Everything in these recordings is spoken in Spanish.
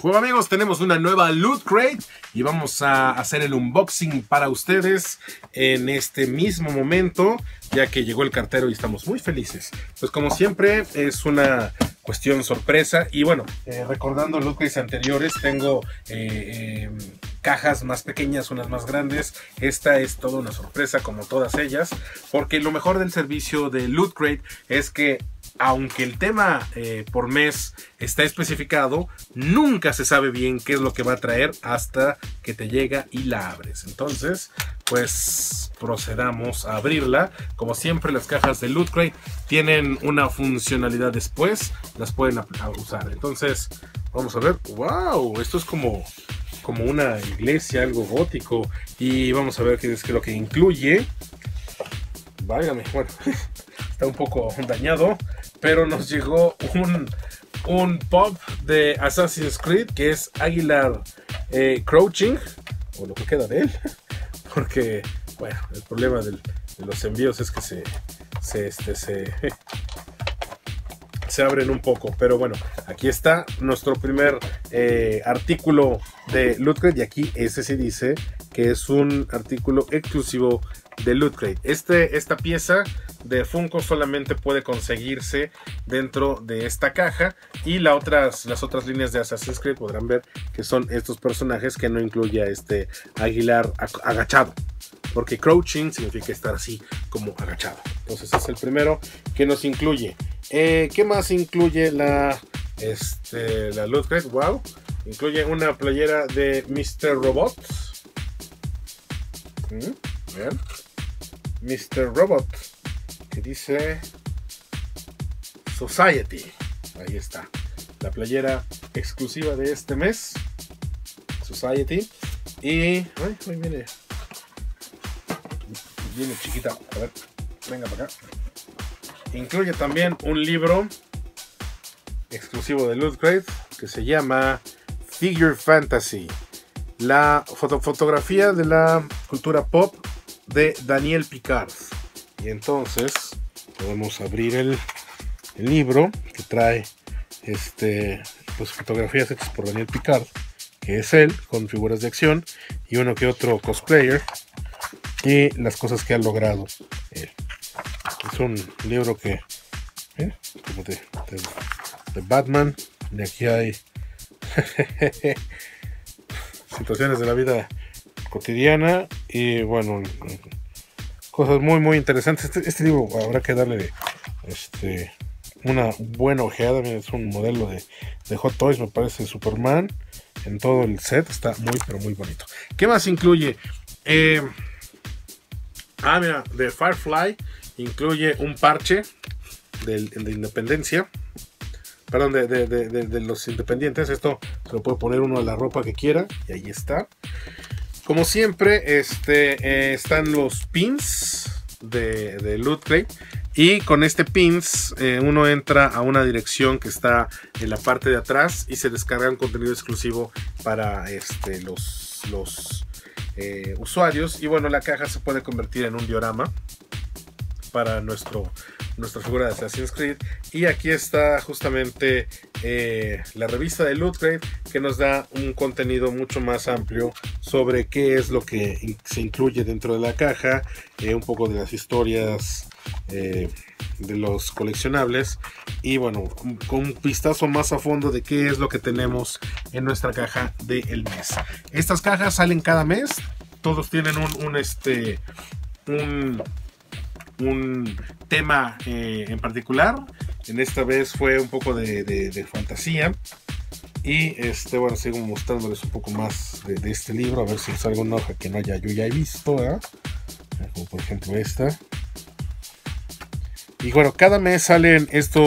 Bueno amigos, tenemos una nueva Loot Crate y vamos a hacer el unboxing para ustedes en este mismo momento, ya que llegó el cartero y estamos muy felices. Pues como siempre es una cuestión sorpresa y bueno, recordando Loot Crates anteriores, tengo cajas más pequeñas, unas más grandes. Esta es toda una sorpresa como todas ellas, porque lo mejor del servicio de Loot Crate es que aunque el tema por mes está especificado, nunca se sabe bien qué es lo que va a traer hasta que te llega y la abres. Entonces, pues procedamos a abrirla. Como siempre, las cajas de Loot Crate tienen una funcionalidad después, las pueden usar. Entonces, vamos a ver. ¡Wow! Esto es como una iglesia, algo gótico. Y vamos a ver qué es lo que incluye. Válgame, bueno, está un poco dañado, pero nos llegó un pop de Assassin's Creed que es Aguilar Crouching, o lo que queda de él, porque bueno, el problema de los envíos es que se abren un poco, pero bueno, aquí está nuestro primer artículo de Loot Crate, y aquí ese sí dice que es un artículo exclusivo de Loot Crate. Esta pieza de Funko solamente puede conseguirse dentro de esta caja, y las otras líneas de Assassin's Creed podrán ver que son estos personajes que no incluye a este Aguilar agachado, porque crouching significa estar así como agachado. Entonces es el primero que nos incluye. ¿Qué más incluye la Loot Crate? Wow, incluye una playera de Mr. Robot. Vean, Mr. Robot, que dice Society. Ahí está, la playera exclusiva de este mes, Society. Y ay, viene chiquita. A ver, venga para acá. Incluye también un libro exclusivo de Loot Crate que se llama Figure Fantasy, la fotografía de la cultura pop de Daniel Picard. Y entonces podemos abrir el libro que trae pues fotografías hechas por Daniel Picard, que es él, con figuras de acción y uno que otro cosplayer, y las cosas que ha logrado él. Es un libro que como de Batman. De aquí hay situaciones de la vida cotidiana y bueno, cosas muy interesantes. Este libro habrá que darle una buena ojeada. Mira, es un modelo de Hot Toys, me parece Superman en todo el set. Está muy bonito. ¿Qué más incluye? Mira, de Firefly incluye un parche de Independencia, perdón, de los Independientes. Esto se lo puede poner uno a la ropa que quiera, y ahí está. Como siempre, están los pins de Loot Crate, y con este pins uno entra a una dirección que está en la parte de atrás y se descarga un contenido exclusivo para los usuarios. Y bueno, la caja se puede convertir en un diorama para nuestra figura de Assassin's Creed. Y aquí está justamente la revista de Loot Crate, que nos da un contenido mucho más amplio sobre qué es lo que se incluye dentro de la caja, un poco de las historias de los coleccionables, y bueno, con un vistazo más a fondo de qué es lo que tenemos en nuestra caja del mes. Estas cajas salen cada mes, todos tienen un tema en particular. En esta vez fue un poco de fantasía, y bueno, sigo mostrándoles un poco más de este libro, a ver si salga una hoja que yo ya he visto, como por ejemplo esta. Y bueno, cada mes salen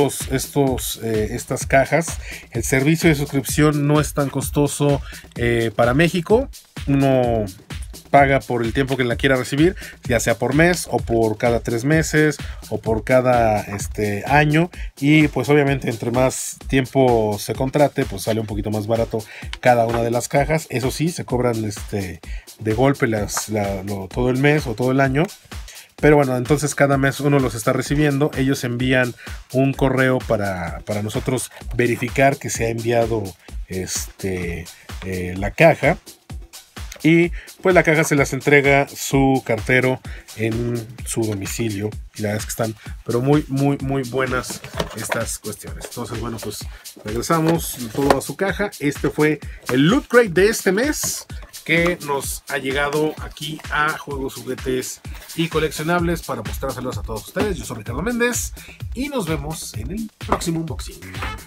estas cajas. El servicio de suscripción no es tan costoso para México. Uno paga por el tiempo que la quiera recibir, ya sea por mes o por cada 3 meses o por cada año, y pues obviamente entre más tiempo se contrate, pues sale un poquito más barato cada una de las cajas. Eso sí, se cobran de golpe todo el mes o todo el año. Pero bueno, entonces cada mes uno los está recibiendo. Ellos envían un correo para nosotros verificar que se ha enviado la caja. Y pues la caja se las entrega su cartero en su domicilio. Y la verdad es que están pero muy buenas estas cuestiones. Entonces bueno, pues regresamos todo a su caja. Este fue el Loot Crate de este mes, que nos ha llegado aquí a Juegos, Juguetes y Coleccionables para mostrárselos a todos ustedes. Yo soy Ricardo Méndez y nos vemos en el próximo unboxing.